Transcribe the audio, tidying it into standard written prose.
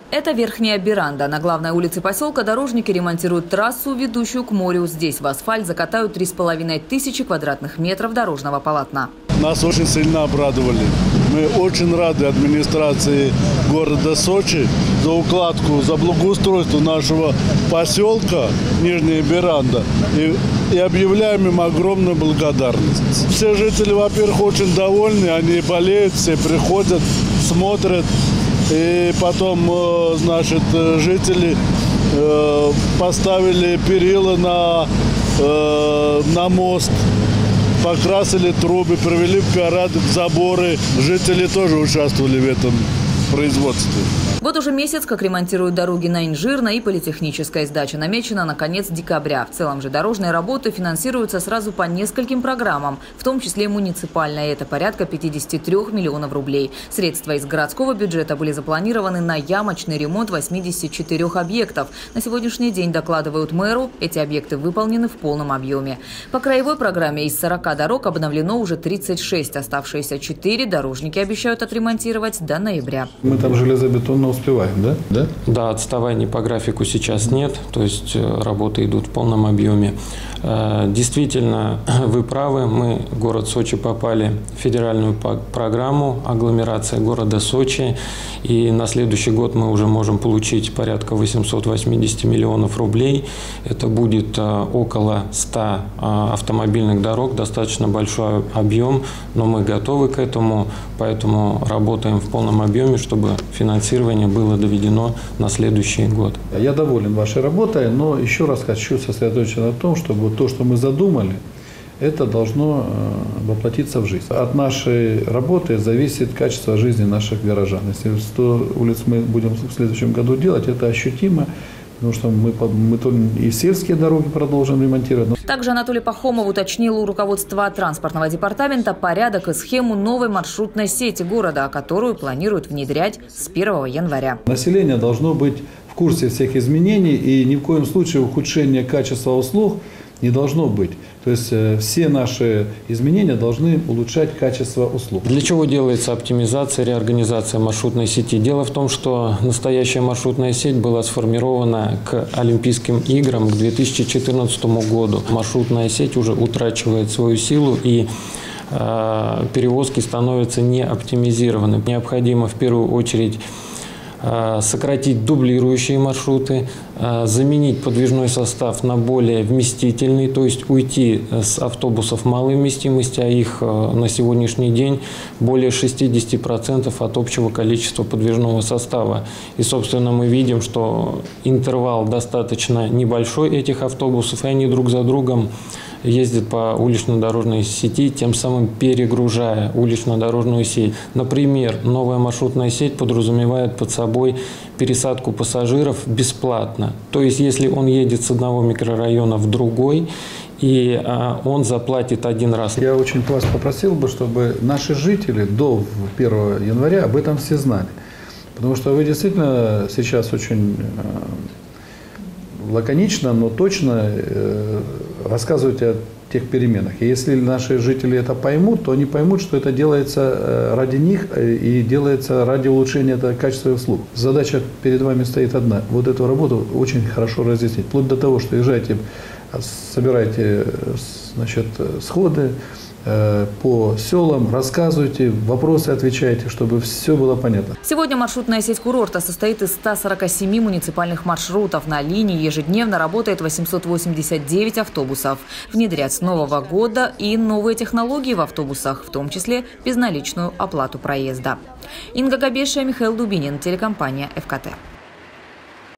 Это Верхняя Беранда. На главной улице поселка дорожники ремонтируют трассу, ведущую к морю. Здесь в асфальт закатают 3500 квадратных метров дорожного полотна. Нас очень сильно обрадовали. Мы очень рады администрации города Сочи за укладку, за благоустройство нашего поселка Нижняя Беранда. И объявляем им огромную благодарность. Все жители, во-первых, очень довольны, они болеют, все приходят, смотрят. И потом, значит, жители поставили перила на мост, покрасили трубы, привели в порядок заборы. Жители тоже участвовали в этом производстве. Вот уже месяц, как ремонтируют дороги на Инжирной и Политехнической. Сдача намечена на конец декабря. В целом же дорожные работы финансируются сразу по нескольким программам, в том числе муниципальная. Это порядка 53 миллионов рублей. Средства из городского бюджета были запланированы на ямочный ремонт 84 объектов. На сегодняшний день, докладывают мэру, эти объекты выполнены в полном объеме. По краевой программе из 40 дорог обновлено уже 36. Оставшиеся 4 дорожники обещают отремонтировать до ноября. Мы там железобетонно успеваем, да? Да, отставаний по графику сейчас нет, то есть работы идут в полном объеме. Действительно, вы правы, мы, город Сочи, попали в федеральную программу агломерация города Сочи, и на следующий год мы уже можем получить порядка 880 миллионов рублей. Это будет около 100 автомобильных дорог, достаточно большой объем, но мы готовы к этому, поэтому работаем в полном объеме, чтобы финансирование было доведено на следующий год. Я доволен вашей работой, но еще раз хочу сосредоточиться на том, чтобы то, что мы задумали, это должно воплотиться в жизнь. От нашей работы зависит качество жизни наших горожан. Если 100 улиц мы будем в следующем году делать, это ощутимо. Потому что мы и сельские дороги продолжим ремонтировать. Также Анатолий Пахомов уточнил у руководства транспортного департамента порядок и схему новой маршрутной сети города, которую планируют внедрять с 1 января. Население должно быть в курсе всех изменений, и ни в коем случае ухудшения качества услуг не должно быть. То есть все наши изменения должны улучшать качество услуг. Для чего делается оптимизация, реорганизация маршрутной сети? Дело в том, что настоящая маршрутная сеть была сформирована к Олимпийским играм к 2014 году. Маршрутная сеть уже утрачивает свою силу, и перевозки становятся не оптимизированы. Необходимо в первую очередь сократить дублирующие маршруты, заменить подвижной состав на более вместительный, то есть уйти с автобусов малой вместимости, а их на сегодняшний день более 60% от общего количества подвижного состава. И, собственно, мы видим, что интервал достаточно небольшой этих автобусов, и они друг за другом ездят по улично-дорожной сети, тем самым перегружая улично-дорожную сеть. Например, новая маршрутная сеть подразумевает под собой пересадку пассажиров бесплатно. То есть, если он едет с одного микрорайона в другой, и он заплатит один раз. Я очень вас попросил бы, чтобы наши жители до 1 января об этом все знали. Потому что вы действительно сейчас очень лаконично, но точно рассказываете о тех переменах. И если наши жители это поймут, то они поймут, что это делается ради них и делается ради улучшения качества услуг. Задача перед вами стоит одна. Вот эту работу очень хорошо разъяснить. Вплоть до того, что езжайте, собирайте, значит, сходы по селам, рассказывайте, вопросы отвечайте, чтобы все было понятно. Сегодня маршрутная сеть курорта состоит из 147 муниципальных маршрутов. На линии ежедневно работает 889 автобусов. Внедрят с нового года и новые технологии в автобусах, в том числе безналичную оплату проезда. Инга Габешия, Михаил Дубинин, телекомпания ФКТ.